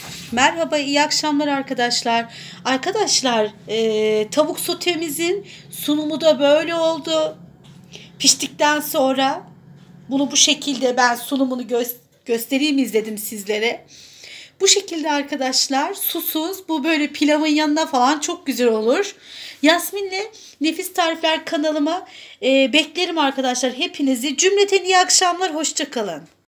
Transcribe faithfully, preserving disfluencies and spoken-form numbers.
Merhaba, iyi akşamlar arkadaşlar. Arkadaşlar, e, tavuk sotemizin sunumu da böyle oldu. Piştikten sonra bunu bu şekilde ben sunumunu gö- göstereyim izledim sizlere. Bu şekilde arkadaşlar, susuz, bu böyle pilavın yanına falan çok güzel olur. Yasmin'le Nefis Tarifler kanalıma e, beklerim arkadaşlar hepinizi. Cümleten iyi akşamlar, hoşça kalın.